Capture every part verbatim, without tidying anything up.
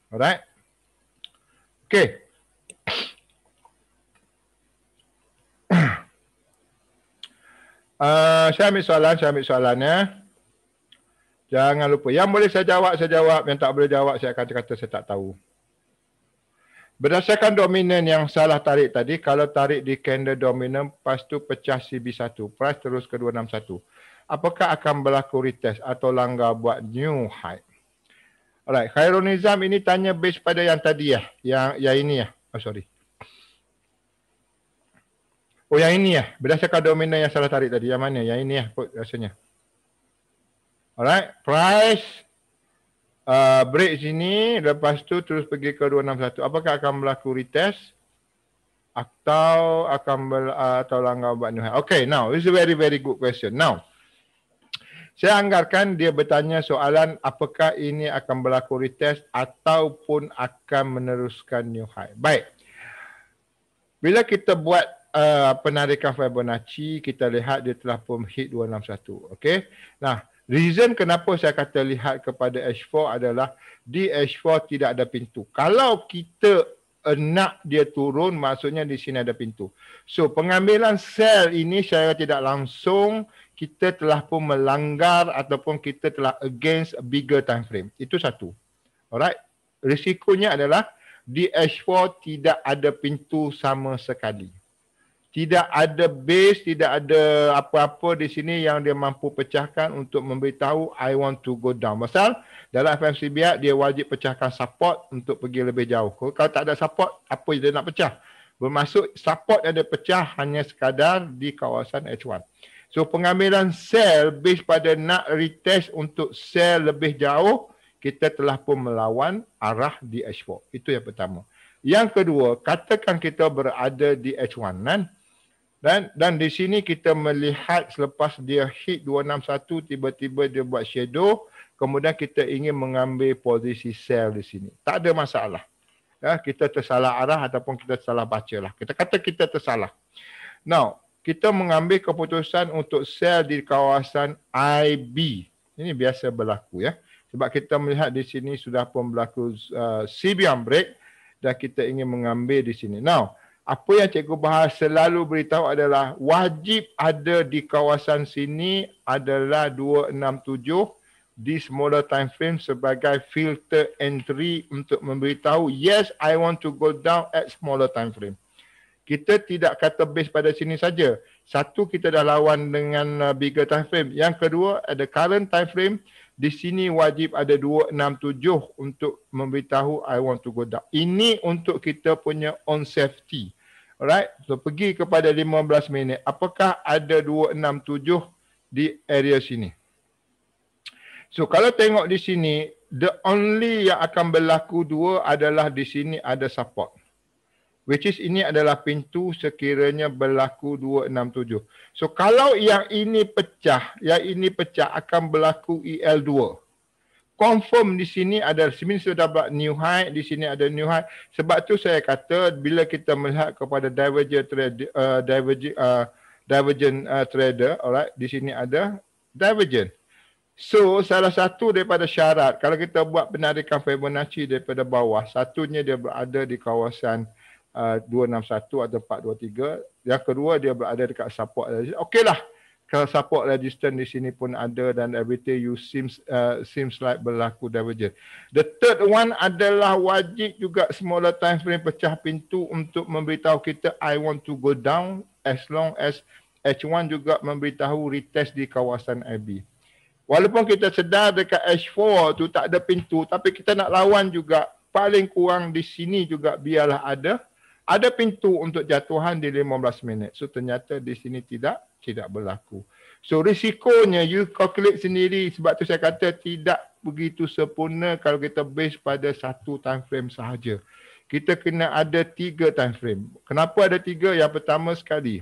Alright. Okay. Uh, saya ambil soalan, saya ambil soalannya. Jangan lupa. Yang boleh saya jawab, saya jawab. Yang tak boleh jawab, saya akan kata saya tak tahu. Berdasarkan dominan yang salah tarik tadi, kalau tarik di candle dominan, lepas tu pecah C B satu, price terus ke dua enam satu. Apakah akan berlaku retest atau langgar buat new high? Alright, Khairul Nizam ini tanya base pada yang tadi ya, yang yang ini ya. Oh sorry. Oh yang ini ya, berdasarkan dominan yang salah tarik tadi. Yang mana? Yang ini ya rasanya. Alright, price uh, break sini, lepas tu terus pergi ke dua enam satu. Apakah akan berlaku retest atau akan ber, uh, atau langgar buat new high? Okay, now this is a very very good question. Now, saya anggarkan dia bertanya soalan apakah ini akan berlaku retest ataupun akan meneruskan new high. Baik. Bila kita buat uh, penarikan Fibonacci, kita lihat dia telah pun hit dua enam satu. Okey. Nah, reason kenapa saya kata lihat kepada H four adalah di H four tidak ada pintu. Kalau kita uh, nak dia turun, maksudnya di sini ada pintu. So, pengambilan sell ini saya tidak langsung kita telah pun melanggar ataupun kita telah against a bigger time frame. Itu satu. Alright. Risikonya adalah di H four tidak ada pintu sama sekali. Tidak ada base, tidak ada apa-apa di sini yang dia mampu pecahkan untuk memberitahu I want to go down. Pasal dalam F M C B I dia wajib pecahkan support untuk pergi lebih jauh. Kalau tak ada support, apa dia nak pecah? Bermaksud support yang dia pecah hanya sekadar di kawasan H one. So pengambilan sell base pada nak retest untuk sell lebih jauh, kita telah pun melawan arah di H four. Itu yang pertama. Yang kedua, katakan kita berada di H one kan? Dan dan di sini kita melihat selepas dia hit dua enam satu, tiba-tiba dia buat shadow, kemudian kita ingin mengambil posisi sell di sini. Tak ada masalah. Ya, kita tersalah arah ataupun kita salah baca lah. Kita kata kita tersalah. Now, kita mengambil keputusan untuk sell di kawasan I B. Ini biasa berlaku ya. Sebab kita melihat di sini sudah pun berlaku uh, C B on break dan kita ingin mengambil di sini. Now, apa yang Cikgu Bahar selalu beritahu adalah wajib ada di kawasan sini adalah dua enam tujuh di smaller time frame sebagai filter entry untuk memberitahu yes, I want to go down at smaller time frame. Kita tidak kata base pada sini saja. Satu, kita dah lawan dengan uh, bigger time frame. Yang kedua, ada current time frame. Di sini wajib ada dua enam tujuh untuk memberitahu I want to go down. Ini untuk kita punya on safety. Alright. So, pergi kepada lima belas minit. Apakah ada dua enam tujuh di area sini? So, kalau tengok di sini, the only yang akan berlaku dua adalah di sini ada support. Which is ini adalah pintu sekiranya berlaku dua enam tujuh. So kalau yang ini pecah, yang ini pecah akan berlaku E L dua. Confirm di sini ada, sini sudah buat new high, di sini ada new high. Sebab tu saya kata bila kita melihat kepada divergent trader, uh, divergent, uh, divergent uh, trader, alright, di sini ada divergent. So salah satu daripada syarat, kalau kita buat penarikan Fibonacci daripada bawah, satunya dia berada di kawasan Uh, dua enam satu atau empat dua tiga. Yang kedua dia berada dekat support resistance. Okeylah. Kalau support resistance di sini pun ada dan everything you seems uh, seems like berlaku divergent. The third one adalah wajib juga smaller time frame pecah pintu untuk memberitahu kita I want to go down as long as H one juga memberitahu retest di kawasan I B. Walaupun kita sedar dekat H four tu tak ada pintu, tapi kita nak lawan juga paling kurang di sini juga biarlah ada Ada pintu untuk jatuhan di lima belas minit. So ternyata di sini tidak tidak berlaku. So risikonya you calculate sendiri, sebab tu saya kata tidak begitu sempurna kalau kita base pada satu time frame sahaja. Kita kena ada tiga time frame. Kenapa ada tiga? Yang pertama sekali,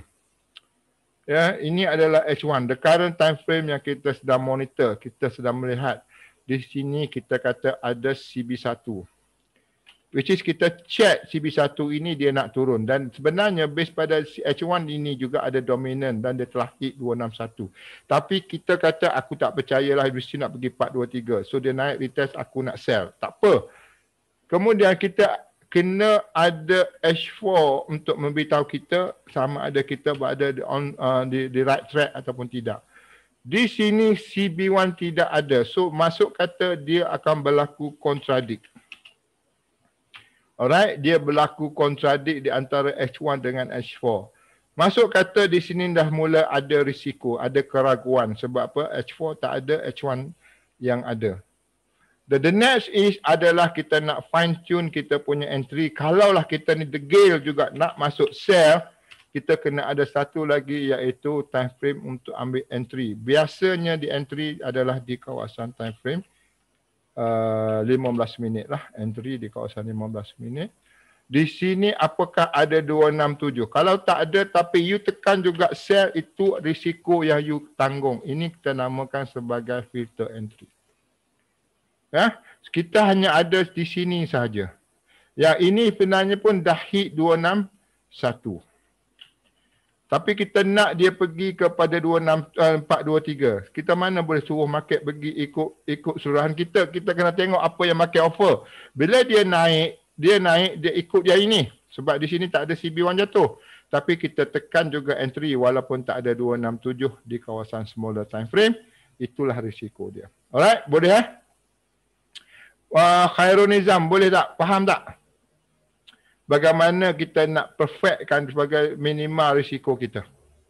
ya, ini adalah H one, the current time frame yang kita sedang monitor, kita sedang melihat. Di sini kita kata ada C B satu. Which is kita check C B satu ini dia nak turun. Dan sebenarnya base pada H one ini juga ada dominan dan dia telah hit dua enam satu. Tapi kita kata aku tak percayalah mesti nak pergi empat dua tiga. So dia naik retest aku nak sell. Tak apa. Kemudian kita kena ada H four untuk memberitahu kita sama ada kita berada di, on, uh, di, di right track ataupun tidak. Di sini C B one tidak ada. So masuk kata dia akan berlaku kontradik. Alright, dia berlaku kontradik di antara H one dengan H four. Masuk kata di sini dah mula ada risiko, ada keraguan. Sebab apa? H four tak ada, H one yang ada. The, the next is adalah kita nak fine tune kita punya entry. Kalaulah kita ni degil juga nak masuk sell, kita kena ada satu lagi iaitu time frame untuk ambil entry. Biasanya di entry adalah di kawasan time frame uh, lima belas minit lah. Entry di kawasan lima belas minit. Di sini apakah ada dua enam tujuh? Kalau tak ada tapi you tekan juga sell, itu risiko yang you tanggung. Ini kita namakan sebagai filter entry. Ya, kita hanya ada di sini saja. Yang ini sebenarnya pun dah hit dua enam satu. Tapi kita nak dia pergi kepada dua enam empat dua tiga. Kita mana boleh suruh market pergi ikut ikut suruhan kita. Kita kena tengok apa yang market offer. Bila dia naik, dia naik dia ikut dia ini. Sebab di sini tak ada C B one jatuh. Tapi kita tekan juga entry walaupun tak ada dua enam tujuh di kawasan smaller time frame. Itulah risiko dia. Alright, boleh eh? Uh, Khairul Nizam, boleh tak? Faham tak? Bagaimana kita nak perfectkan sebagai minimal risiko kita?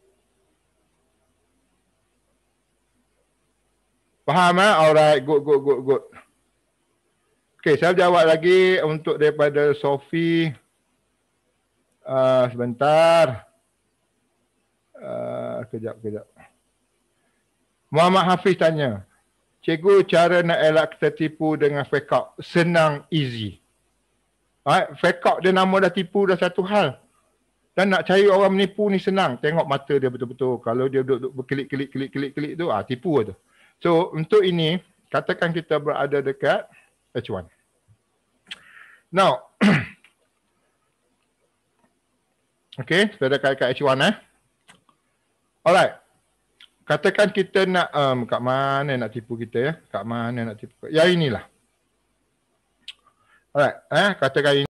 Faham eh? Alright, good, good, good, good. Okay, saya jawab lagi untuk daripada Sophie. Uh, sebentar. Uh, kejap, kejap. Muhammad Hafiz tanya. Cikgu, cara nak elak kita tipu dengan fake out. Senang, easy. Right? Fake out dia nama dah tipu dah satu hal. Dan nak cari orang menipu ni senang. Tengok mata dia betul-betul. Kalau dia duduk berkelik-kelik-kelik-kelik tu, ah tipu tu. So, untuk ini, katakan kita berada dekat H one. Now, okay, kita dekat H one eh. Alright. Katakan kita nak, um, kat mana nak tipu kita ya? Kat mana nak tipu? Yang inilah. Alright, eh, katakan ini.